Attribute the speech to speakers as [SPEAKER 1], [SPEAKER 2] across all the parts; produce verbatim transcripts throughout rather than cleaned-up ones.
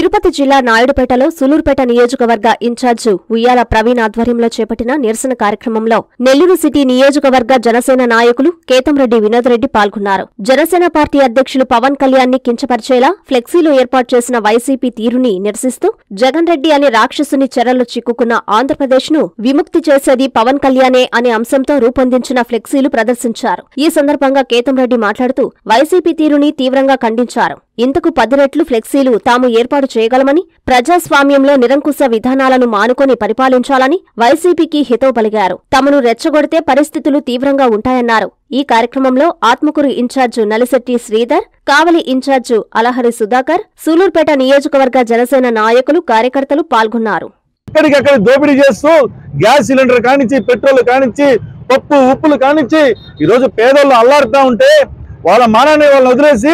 [SPEAKER 1] తిరుపతి జిల్లా నాయుడుపేటలో సూలూరుపేట నియోజకవర్గ ఇన్ఛార్జి ఉయ్యాల ప్రవీణ్ ఆధ్వర్యంలో చేపట్టిన నిరసన కార్యక్రమంలో నెల్లూరు సిటీ నియోజకవర్గ జనసేన నాయకులు కేతంరెడ్డి వినోద్ రెడ్డి పాల్గొన్నారు. జనసేన పార్టీ అధ్యక్షులు పవన్ కళ్యాణ్ ని కించపరిచేలా ఫ్లెక్సీలో ఏర్పాటు చేసిన వైసీపీ తీరుని నిరసిస్తూ జగన్ రెడ్డి అనే రాక్షసుని చెరలో చిక్కుకున్న ఆంధ్రప్రదేశ్ ను విముక్తి చేసేది పవన్ కళ్యాణే అనే అంశంతో రూపొందించిన ఫ్లెక్సీలు ప్రదర్శించారు. ఈ సందర్భంగా కేతంరెడ్డి మాట్లాడుతూ వైసీపీ తీరుని తీవ్రంగా ఖండించారు. ఇంతకు పది రెట్లు ఫ్లెక్సీలు తాము ఏర్పాటు చేయగలమని, ప్రజాస్వామ్యంలో నిరంకుశ విధానాలను మానుకొని పరిపాలించాలని వైసీపీకి హితవు పలికారు. తమను రెచ్చగొడితే పరిస్థితులు తీవ్రంగా ఉంటాయన్నారు. ఈ కార్యక్రమంలో ఆత్మకూరు ఇన్ఛార్జు నలిశెట్టి శ్రీధర్, కావలి ఇన్ఛార్జు అలహరి సుధాకర్, సూలూరుపేట నియోజకవర్గ జనసేన నాయకులు, కార్యకర్తలు పాల్గొన్నారు.
[SPEAKER 2] ఇక్కడికక్కడ దోపిడీ చేస్తూ గ్యాస్ సిలిండర్ కానించి, పెట్రోల్ కానించి, పప్పు ఉప్పులు కానించి ఈరోజు పేదోళ్ళు అల్లాడుతూ ఉంటే వాళ్ళ మానాన్ని వాళ్ళని వదిలేసి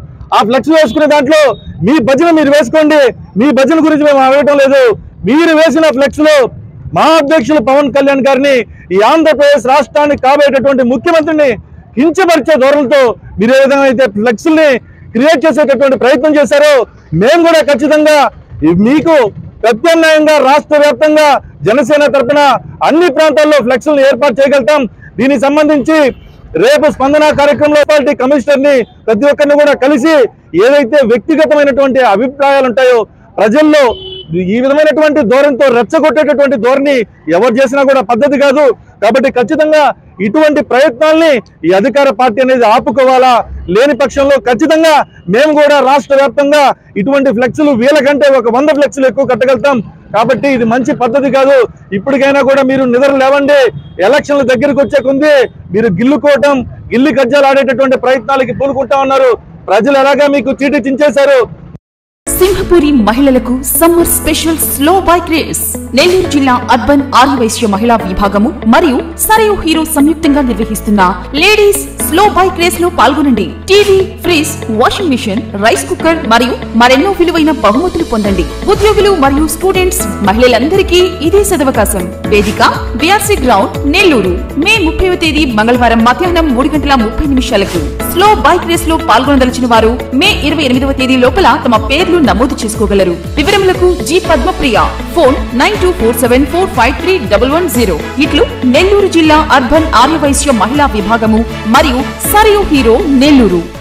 [SPEAKER 2] ఆ ఫ్లెక్స్ వేసుకునే దాంట్లో మీ భజన మీరు వేసుకోండి, మీ భజన గురించి మేము అడగటం లేదు. మీరు వేసిన ఫ్లెక్స్ లో మా అధ్యక్షులు పవన్ కళ్యాణ్ గారిని, ఈ ఆంధ్రప్రదేశ్ రాష్ట్రానికి కాబోయేటటువంటి ముఖ్యమంత్రిని కించపరిచే ధోరణితో మీరు ఏ విధంగా అయితే ఫ్లెక్స్ ని క్రియేట్ చేసేటటువంటి ప్రయత్నం చేశారో మేము కూడా ఖచ్చితంగా మీకు ప్రత్యామ్నాయంగా రాష్ట్ర వ్యాప్తంగా జనసేన తరఫున అన్ని ప్రాంతాల్లో ఫ్లెక్స్లను ఏర్పాటు చేయగలుగుతాం. దీనికి సంబంధించి రేపు స్పందన కార్యక్రమంలో పార్టీ కమిషనర్ ని ప్రతి ఒక్కరిని కూడా కలిసి ఏదైతే వ్యక్తిగతమైనటువంటి అభిప్రాయాలు ఉంటాయో ప్రజల్లో ఈ విధమైనటువంటి ధోరణితో రెచ్చగొట్టేటటువంటి ధోరణి ఎవరు చేసినా కూడా పద్ధతి కాదు. కాబట్టి ఖచ్చితంగా ఇటువంటి ప్రయత్నాల్ని ఈ అధికార పార్టీ అనేది ఆపుకోవాలా. లేని పక్షంలో ఖచ్చితంగా మేము కూడా రాష్ట్ర వ్యాప్తంగా ఇటువంటి ఫ్లెక్స్లు వీళ్ళ కంటే ఒక వంద ఫ్లెక్స్లు ఎక్కువ కట్టగలుగుతాం. కాబట్టి ఇది మంచి పద్ధతి కాదు. ఇప్పటికైనా కూడా మీరు నిద్ర లేవండి. ఎలక్షన్ల దగ్గరికి వచ్చే కొంది మీరు గిల్లుకోవటం, గిల్లి కజ్జాలు ఆడేటటువంటి ప్రయత్నాలకి పూనుకుంటా ఉన్నారు. ప్రజలు ఎలాగా మీకు చీటీ చించేశారు.
[SPEAKER 3] సింహపురి మహిళలకు summer special slow bike race Nellore జిల్లా అర్బన్ ఆర్యవైశ్య మహిళా విభాగము మరియు సరయు హీరో సంయుక్తంగా నిర్వహిస్తున్న లేడీస్ స్లో బైక్ రేస్ లో పాల్గొనండి. TV, fridge, washing machine, rice cooker మరియు మరెన్నో విలువైన బహుమతులు పొందండి. ఉద్యోగులు మరియు స్టూడెంట్స్ మహిళలందరికీ ఇదే సదవకాశం. వేదిక బీఆర్సీ గ్రౌండ్ నెల్లూరు. మే ముప్పైవ తేదీ మంగళవారం మధ్యాహ్నం మూడు గంటల ముప్పై నిమిషాలకు. స్లో బైక్ రేస్ లో పాల్గొనదలిచిన వారు మే ఇరవై ఎనిమిదవ తేదీ లోపల తమ పేర్లు నమోదు చేసుకోగలరు. వివరములకు G Padmapriya, phone nine two four seven four five three double one zero. ఇట్లు నెల్లూరు జిల్లా అర్బన్ ఆర్యవైశ్య మహిళా విభాగము మరియు సరయు హీరో నెల్లూరు.